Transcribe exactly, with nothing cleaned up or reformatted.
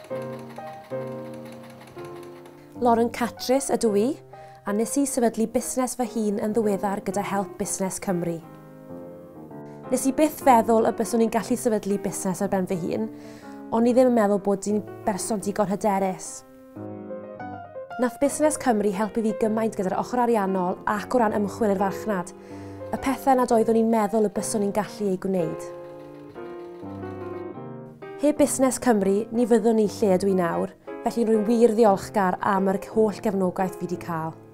Lauren Catrice ydw i, a nes i sefydlu busnes fy hun yn ddiweddar gyda Help Busnes Cymru. Nes i byth feddwl y byswn i'n gallu sefydlu busnes ar ben fy hun, ond i ddim yn meddwl bod i'n berson digon hyderus. Nath Busnes Cymru helpu fi gymaint gyda'r ochr ariannol ac o ran ymchwil i'r farchnad, y pethau nad oeddwn i'n meddwl y byswn i'n gallu ei gwneud. Heb Busnes Cymru, ni fyddwn ni lle ydw i nawr, felly rwy'n wir ddiolchgar am yr holl gefnogaeth fi wedi cael.